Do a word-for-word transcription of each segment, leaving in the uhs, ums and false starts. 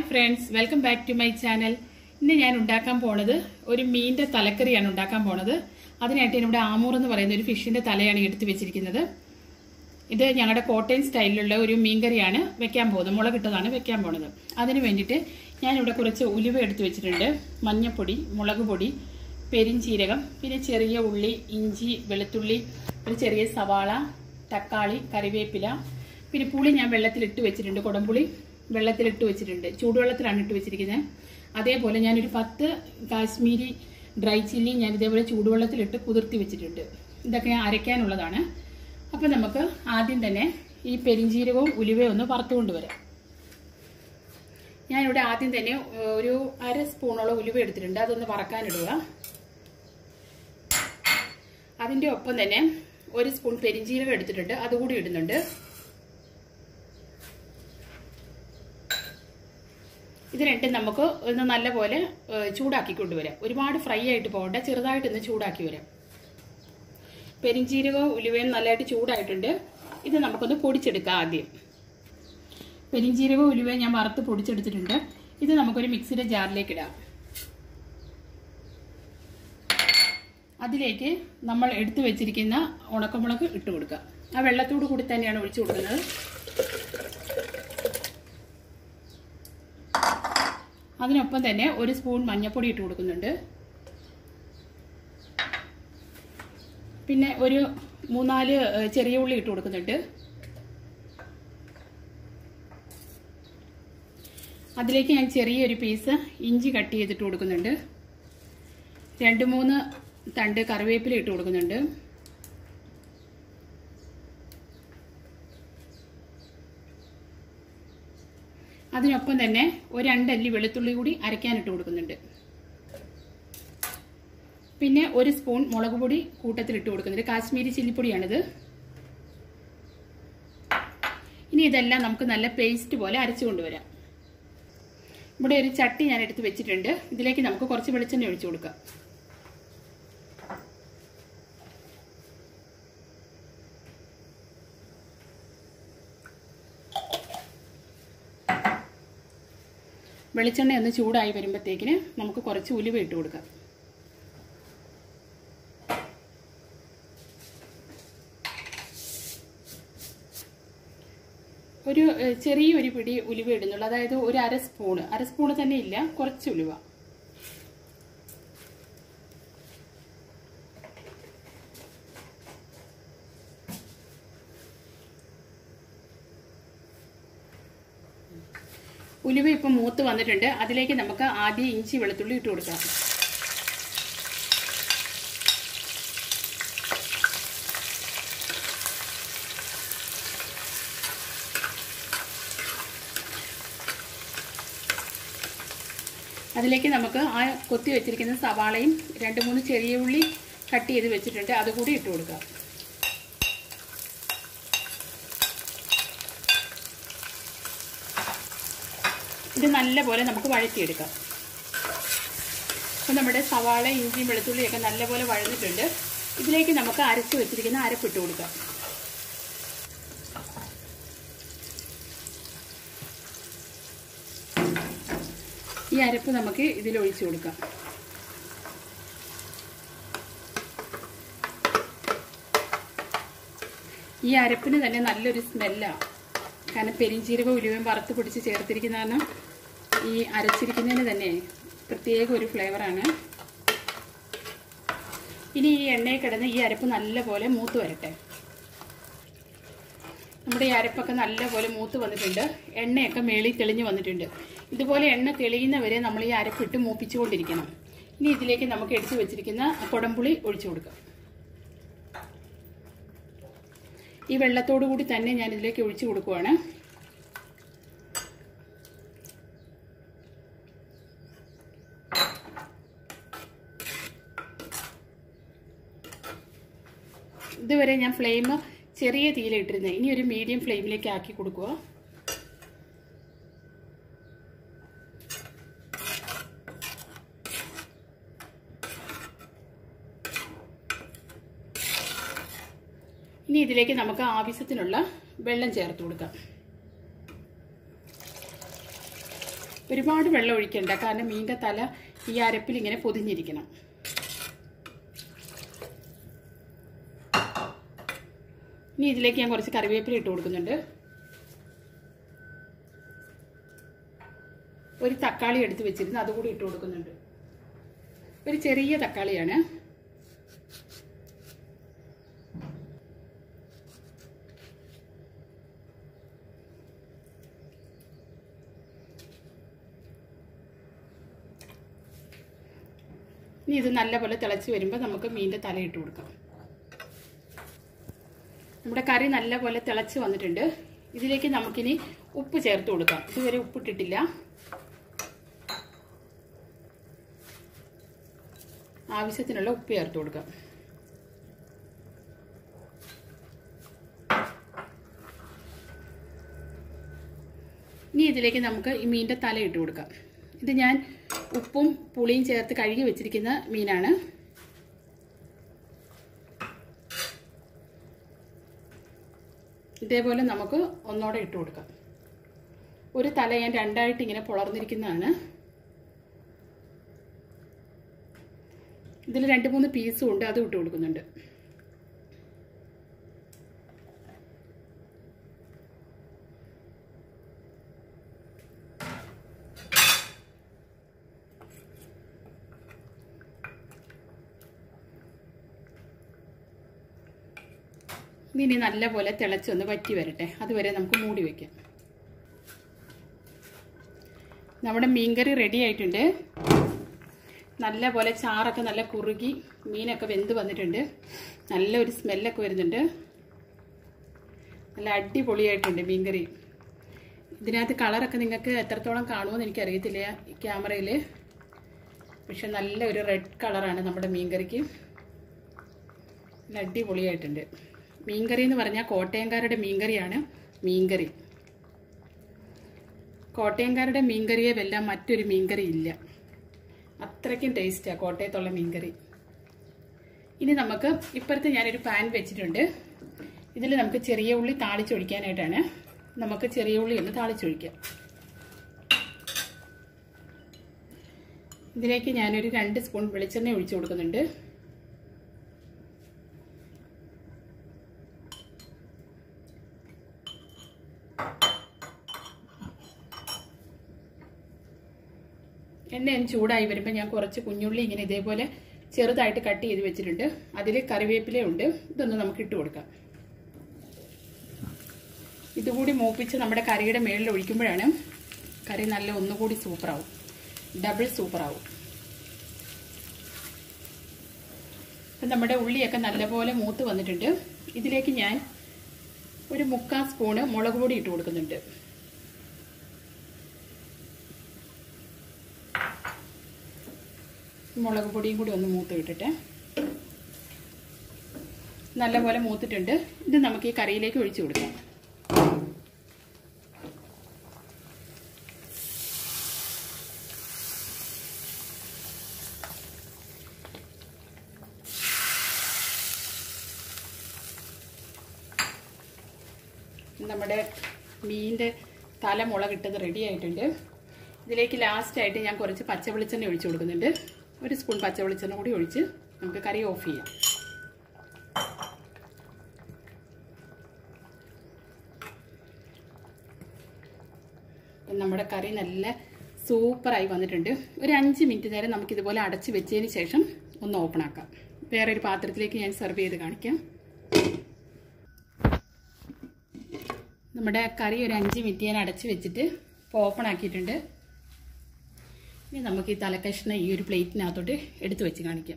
friends, welcome back to my channel. ഇന്ന് ഞാൻ ഉണ്ടാക്കാൻ പോണത് ഒരു മീനിന്റെ തലക്കറിയാണ് ഉണ്ടാക്കാൻ പോണത്. അതിനായിട്ട് ഇവിടെ ആമൂർ എന്ന് പറയുന്ന ഒരു ഫിഷിന്റെ തലയാണ് എടുത്തു വെച്ചിരിക്കുന്നത്. ഇത് ഞങ്ങളുടെ കോട്ടയം സ്റ്റൈലിലുള്ള ഒരു മീൻകറിയാണ് വെക്കാൻ പോകുന്നത്. മുളകിട്ടതാണ് വെക്കാൻ പോണത്. അതിനു വേണ്ടിയിട്ട് ഞാൻ ഇവിടെ കുറച്ച് ഉലുവ എടുത്തു വെച്ചിട്ടുണ്ട്. മഞ്ഞൾപ്പൊടി, മുളക് പൊടി, പെരിഞ്ചീരകം, പിന്നെ ചെറിയ ഉള്ളി, ഇഞ്ചി, വെളുത്തുള്ളി, ഒരു ചെറിയ സവാള, തക്കാളി, കറിവേപ്പില, പിന്നെ പുളി ഞാൻ വെള്ളത്തിലിട്ട് വെച്ചിട്ടുണ്ട്. കുടംപുളി വെള്ളത്തിലിട്ട് വെച്ചിട്ടുണ്ട്. ചൂടുവെള്ളത്തിലാണ് ഇട്ട് വെച്ചിരിക്കുന്നത്. അതേപോലെ ഞാനൊരു പത്ത് കാശ്മീരി ഡ്രൈ ചില്ലി ഞാൻ ഇതേപോലെ ചൂടുവെള്ളത്തിലിട്ട് കുതിർത്തി വെച്ചിട്ടുണ്ട്. ഇതൊക്കെ അരയ്ക്കാനുള്ളതാണ്. അപ്പം നമുക്ക് ആദ്യം തന്നെ ഈ പെരിഞ്ചീരകവും ഉലുവയും ഒന്ന് വറുത്തുകൊണ്ട് വരാം. ഞാനിവിടെ ആദ്യം തന്നെ ഒരു അര സ്പൂണോളം ഉലുവ എടുത്തിട്ടുണ്ട്. അതൊന്ന് വറക്കാനിടുക. അതിൻ്റെ ഒപ്പം തന്നെ ഒരു സ്പൂൺ പെരിഞ്ചീരകം എടുത്തിട്ടുണ്ട്. അതുകൂടി ഇടുന്നുണ്ട്. ഇത് രണ്ടും നമുക്ക് ഒന്ന് നല്ലപോലെ ചൂടാക്കി കൊണ്ടുവരാം. ഒരുപാട് ഫ്രൈ ആയിട്ട് പോകണ്ട, ചെറുതായിട്ടൊന്ന് ചൂടാക്കി വരാം. പെരിഞ്ചീരകവും ഉലുവയും നല്ലതായിട്ട് ചൂടായിട്ടുണ്ട്. ഇത് നമുക്കൊന്ന് പൊടിച്ചെടുക്കാം. ആദ്യം പെരിഞ്ചീരകവും ഉലുവയും ഞാൻ വറുത്ത് പൊടിച്ചെടുത്തിട്ടുണ്ട്. ഇത് നമുക്കൊരു മിക്സിയുടെ ജാറിലേക്ക് ഇടാം. അതിലേക്ക് നമ്മൾ എടുത്തു വെച്ചിരിക്കുന്ന ഉണക്കമുളക് ഇട്ട് കൊടുക്കാം. ആ വെള്ളത്തോടു കൂടി തന്നെയാണ് ഒഴിച്ചു കൊടുക്കുന്നത്. അതിനൊപ്പം തന്നെ ഒരു സ്പൂൺ മഞ്ഞൾപ്പൊടി ഇട്ട് കൊടുക്കുന്നുണ്ട്. പിന്നെ ഒരു മൂന്നാല് ചെറിയ ഉള്ളി ഇട്ട് കൊടുക്കുന്നുണ്ട്. അതിലേക്ക് ഞാൻ ചെറിയൊരു പീസ് ഇഞ്ചി കട്ട് ചെയ്തിട്ട് കൊടുക്കുന്നുണ്ട്. രണ്ട് മൂന്ന് തണ്ട് കറിവേപ്പില ഇട്ട് കൊടുക്കുന്നുണ്ട്. അതിനൊപ്പം തന്നെ ഒരു രണ്ടല്ലി വെളുത്തുള്ളി കൂടി അരയ്ക്കാനിട്ട് കൊടുക്കുന്നുണ്ട്. പിന്നെ ഒരു സ്പൂൺ മുളക് പൊടി കൂട്ടത്തിലിട്ട് കൊടുക്കുന്നുണ്ട്. കാശ്മീരി ചില്ലിപ്പൊടിയാണിത്. ഇനി ഇതെല്ലാം നമുക്ക് നല്ല പേസ്റ്റ് പോലെ അരച്ചു കൊണ്ടുവരാം. ഇവിടെ ഒരു ചട്ടി ഞാൻ എടുത്ത് വെച്ചിട്ടുണ്ട്. ഇതിലേക്ക് നമുക്ക് കുറച്ച് വെളിച്ചെണ്ണ ഒഴിച്ചു കൊടുക്കാം. വെളിച്ചെണ്ണ ഒന്ന് ചൂടായി വരുമ്പോഴത്തേക്കിന് നമുക്ക് കുറച്ച് ഉലുവ ഇട്ട് കൊടുക്കാം. ഒരു ചെറിയൊരു പിടി ഉലുവ ഇടുന്നുള്ളൂ. അതായത് ഒരു അര സ്പൂണ് അര സ്പൂണ് തന്നെ ഇല്ല, കുറച്ച് ഉലുവ. ഉലുവ ഇപ്പം മൂത്ത് വന്നിട്ടുണ്ട്. അതിലേക്ക് നമുക്ക് ആദ്യം ഇഞ്ചി വെളുത്തുള്ളി ഇട്ട് കൊടുക്കാം. അതിലേക്ക് നമുക്ക് ആ കൊത്തി വെച്ചിരിക്കുന്ന സവാളയും രണ്ട് മൂന്ന് ചെറിയ ഉള്ളി കട്ട് ചെയ്ത് വെച്ചിട്ടുണ്ട്. അതുകൂടി ഇട്ട് കൊടുക്കാം. ഇത് നല്ലപോലെ നമുക്ക് വഴറ്റിയെടുക്കാം. അപ്പം നമ്മുടെ സവാള, ഇഞ്ചിയും വെളുത്തുള്ളിയൊക്കെ നല്ലപോലെ വഴന്നിട്ടുണ്ട്. ഇതിലേക്ക് നമുക്ക് അരച്ച് വെച്ചിരിക്കുന്ന അരപ്പിട്ട് കൊടുക്കാം. ഈ അരപ്പ് നമുക്ക് ഇതിലൊഴിച്ചു കൊടുക്കാം. ഈ അരപ്പിന് തന്നെ നല്ലൊരു സ്മെല്ലാണ്. കാരണം പെരിഞ്ചീരകം ഉലുവയും വറുത്ത് പിടിച്ച് ചേർത്തിരിക്കുന്ന കാരണം ഈ അരച്ചിരിക്കുന്നതിന് തന്നെ പ്രത്യേക ഒരു ഫ്ലേവറാണ്. ഇനി ഈ എണ്ണയിൽ കിടന്ന് ഈ അരപ്പ് നല്ലപോലെ മൂത്ത് വരട്ടെ. നമ്മുടെ ഈ അരപ്പൊക്കെ നല്ലപോലെ മൂത്ത് വന്നിട്ടുണ്ട്. എണ്ണയൊക്കെ മേളിൽ തെളിഞ്ഞ് വന്നിട്ടുണ്ട്. ഇതുപോലെ എണ്ണ തെളിയുന്നവരെ നമ്മൾ ഈ അരപ്പിട്ട് മൂപ്പിച്ചുകൊണ്ടിരിക്കണം. ഇനി ഇതിലേക്ക് നമുക്ക് എടുത്തു വെച്ചിരിക്കുന്ന കുടംപുളി ഒഴിച്ചു കൊടുക്കാം. ഈ വെള്ളത്തോടു കൂടി തന്നെ ഞാൻ ഇതിലേക്ക് ഒഴിച്ചു കൊടുക്കുവാണ്. ഇതുവരെ ഞാൻ ഫ്ലെയിം ചെറിയ തീയിലിട്ടിരുന്നത്. ഇനി ഒരു മീഡിയം ഫ്ലെയിമിലേക്ക് ആക്കി കൊടുക്കുക. ഇനി ഇതിലേക്ക് നമുക്ക് ആവശ്യത്തിനുള്ള വെള്ളം ചേർത്ത് കൊടുക്കാം. ഒരുപാട് വെള്ളം ഒഴിക്കണ്ട, കാരണം മീനിൻ്റെ തല ഈ അരപ്പിൽ ഇങ്ങനെ പൊതിഞ്ഞിരിക്കണം. ഇനി ഇതിലേക്ക് ഞാൻ കുറച്ച് കറിവേപ്പില ഇട്ട് കൊടുക്കുന്നുണ്ട്. ഒരു തക്കാളി എടുത്ത് വെച്ചിരുന്നു, അതുകൂടി ഇട്ട് കൊടുക്കുന്നുണ്ട്. ഒരു ചെറിയ തക്കാളിയാണ്. ഇനി ഇത് നല്ലപോലെ തിളച്ച് വരുമ്പോൾ നമുക്ക് മീനിൻ്റെ തല ഇട്ട് കൊടുക്കാം. നമ്മുടെ കറി നല്ലപോലെ തിളച്ച് വന്നിട്ടുണ്ട്. ഇതിലേക്ക് നമുക്കിനി ഉപ്പ് ചേർത്ത് കൊടുക്കാം. ഇതുവരെ ഉപ്പിട്ടിട്ടില്ല. ആവശ്യത്തിനുള്ള ഉപ്പ് ചേർത്ത് കൊടുക്കാം. ഇനി ഇതിലേക്ക് നമുക്ക് ഈ മീനിൻ്റെ തല ഇട്ട് കൊടുക്കാം. ഇത് ഞാൻ ഉപ്പും പുളിയും ചേർത്ത് കഴുകി വെച്ചിരിക്കുന്ന മീനാണ്. ഇതേപോലെ നമുക്ക് ഒന്നോടെ ഇട്ട് കൊടുക്കാം. ഒരു തല ഞാൻ രണ്ടായിട്ട് ഇങ്ങനെ പൊളർന്നിരിക്കുന്നതാണ്. ഇതിൽ രണ്ട് മൂന്ന് പീസും ഉണ്ട്, അതും ഇട്ട് കൊടുക്കുന്നുണ്ട്. ഇനി നല്ലപോലെ തിളച്ചൊന്ന് വറ്റി വരട്ടെ, അതുവരെ നമുക്ക് മൂടി വയ്ക്കാം. നമ്മുടെ മീൻകറി റെഡി ആയിട്ടുണ്ട്. നല്ലപോലെ ചാറൊക്കെ നല്ല കുറുകി മീനൊക്കെ വെന്ത് വന്നിട്ടുണ്ട്. നല്ലൊരു സ്മെല്ലൊക്കെ വരുന്നുണ്ട്. നല്ല അടിപൊളിയായിട്ടുണ്ട് മീൻകറി. ഇതിനകത്ത് കളറൊക്കെ നിങ്ങൾക്ക് എത്രത്തോളം കാണുമെന്ന് എനിക്കറിയത്തില്ല ഈ ക്യാമറയിൽ, പക്ഷെ നല്ലൊരു റെഡ് കളറാണ് നമ്മുടെ മീൻകറിക്ക്. നല്ല അടിപൊളിയായിട്ടുണ്ട്. മീൻകറി എന്ന് പറഞ്ഞാൽ കോട്ടയംകാരുടെ മീൻകറിയാണ് മീൻകറി. കോട്ടയംകാരുടെ മീൻകറിയെ വെല്ലാൻ മറ്റൊരു മീൻകറി ഇല്ല. അത്രയ്ക്കും ടേസ്റ്റാണ് കോട്ടയത്തുള്ള മീൻകറി. ഇനി നമുക്ക് ഇപ്പുറത്ത് ഞാനൊരു പാൻ വെച്ചിട്ടുണ്ട്. ഇതിൽ നമുക്ക് ചെറിയ ഉള്ളി താളിച്ചൊഴിക്കാനായിട്ടാണ്. നമുക്ക് ചെറിയ ഉള്ളി ഒന്ന് താളിച്ചൊഴിക്കാം. ഇതിലേക്ക് ഞാനൊരു രണ്ട് സ്പൂൺ വെളിച്ചെണ്ണ ഒഴിച്ചു കൊടുക്കുന്നുണ്ട്. എണ്ണ ചൂടായി വരുമ്പോൾ ഞാൻ കുറച്ച് കുഞ്ഞുള്ളി ഇങ്ങനെ ഇതേപോലെ ചെറുതായിട്ട് കട്ട് ചെയ്ത് വെച്ചിട്ടുണ്ട്. അതിൽ കറിവേപ്പിലയുണ്ട്. ഇതൊന്ന് നമുക്ക് ഇട്ട് കൊടുക്കാം. ഇതുകൂടി മൂപ്പിച്ച് നമ്മുടെ കറിയുടെ മേളിൽ ഒഴിക്കുമ്പോഴാണ് കറി നല്ല ഒന്നുകൂടി സൂപ്പറാവും, ഡബിൾ സൂപ്പറാവും. അപ്പം നമ്മുടെ ഉള്ളിയൊക്കെ നല്ലപോലെ മൂത്ത് വന്നിട്ടുണ്ട്. ഇതിലേക്ക് ഞാൻ ഒരു മുക്കാൽ സ്പൂണ് മുളക് പൊടി ഇട്ട് കൊടുക്കുന്നുണ്ട്. മുളക് പൊടിയും കൂടി ഒന്ന് മൂത്ത് ഇട്ടിട്ട് നല്ലപോലെ മൂത്തിട്ടുണ്ട്. ഇത് നമുക്ക് ഈ കറിയിലേക്ക് ഒഴിച്ചു കൊടുക്കാം. നമ്മുടെ മീനിൻ്റെ തല മുളകിട്ടത് റെഡി ആയിട്ടുണ്ട്. ഇതിലേക്ക് ലാസ്റ്റായിട്ട് ഞാൻ കുറച്ച് പച്ച വെളിച്ചെണ്ണ ഒഴിച്ചു കൊടുക്കുന്നുണ്ട്. ഒരു സ്പൂൺ പച്ച വെളിച്ചെണ്ണ കൂടി ഒഴിച്ച് നമുക്ക് കറി ഓഫ് ചെയ്യാം. നമ്മുടെ കറി നല്ല സൂപ്പറായി വന്നിട്ടുണ്ട്. ഒരു അഞ്ച് മിനിറ്റ് നേരം നമുക്കിതുപോലെ അടച്ച് വെച്ചതിന് ശേഷം ഒന്ന് ഓപ്പൺ ആക്കാം. വേറൊരു പാത്രത്തിലേക്ക് ഞാൻ സെർവ് ചെയ്ത് കാണിക്കാം. നമ്മുടെ കറി ഒരു അഞ്ച് മിനിറ്റ് ഞാൻ അടച്ച് വെച്ചിട്ട് ഇപ്പോൾ ഓപ്പൺ ആക്കിയിട്ടുണ്ട്. ഇനി നമുക്ക് ഈ തലക്കഷ്ണം ഈ ഒരു പ്ലേറ്റിനകത്തോട്ട് എടുത്തു വെച്ച് കാണിക്കാം.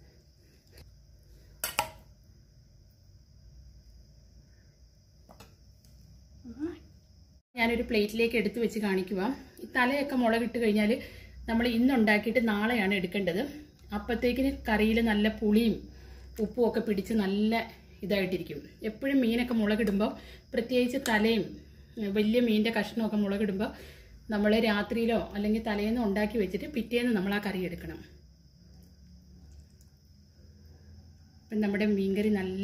ഞാനൊരു പ്ലേറ്റിലേക്ക് എടുത്തു വെച്ച് കാണിക്കുക. ഈ തലയൊക്കെ മുളകിട്ട് കഴിഞ്ഞാൽ നമ്മൾ ഇന്നുണ്ടാക്കിയിട്ട് നാളെയാണ് എടുക്കേണ്ടത്. അപ്പോഴത്തേക്കിന് കറിയിൽ നല്ല പുളിയും ഉപ്പും ഒക്കെ പിടിച്ച് നല്ല ഇതായിട്ടിരിക്കും. എപ്പോഴും മീനൊക്കെ മുളകിടുമ്പോൾ, പ്രത്യേകിച്ച് തലയും വലിയ മീനിൻ്റെ കഷ്ണമൊക്കെ മുളകിടുമ്പോൾ നമ്മൾ രാത്രിയിലോ അല്ലെങ്കിൽ തലേന്നോ ഉണ്ടാക്കി വെച്ചിട്ട് പിറ്റേന്ന് നമ്മൾ ആ കറി എടുക്കണം. അപ്പം നമ്മുടെ മീൻകറി നല്ല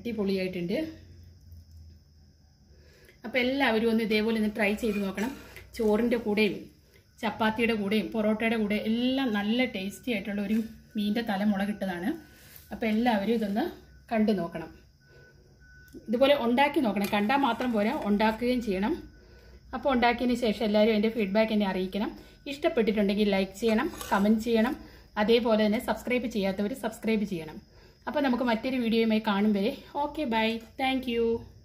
അടിപൊളിയായിട്ടുണ്ട്. അപ്പോൾ എല്ലാവരും ഒന്ന് ഇതേപോലെ ഒന്ന് ട്രൈ ചെയ്ത് നോക്കണം. ചോറിൻ്റെ കൂടെയും ചപ്പാത്തിയുടെ കൂടെയും പൊറോട്ടയുടെ കൂടെ എല്ലാം നല്ല ടേസ്റ്റി ആയിട്ടുള്ള ഒരു മീനിൻ്റെ തല മുളകിട്ടതാണ്. അപ്പോൾ എല്ലാവരും ഇതൊന്ന് കണ്ടു നോക്കണം. ഇതുപോലെ ഉണ്ടാക്കി നോക്കണം. കണ്ടാൽ മാത്രം പോരാ, ഉണ്ടാക്കുകയും ചെയ്യണം. അപ്പോൾ ഉണ്ടാക്കിയതിന് ശേഷം എല്ലാവരും എൻ്റെ ഫീഡ്ബാക്ക് എന്നെ അറിയിക്കണം. ഇഷ്ടപ്പെട്ടിട്ടുണ്ടെങ്കിൽ ലൈക്ക് ചെയ്യണം, കമൻറ്റ് ചെയ്യണം. അതേപോലെ തന്നെ സബ്സ്ക്രൈബ് ചെയ്യാത്തവർ സബ്സ്ക്രൈബ് ചെയ്യണം. അപ്പോൾ നമുക്ക് മറ്റൊരു വീഡിയോയുമായി കാണും വരെ ഓക്കെ ബൈ. Thank you.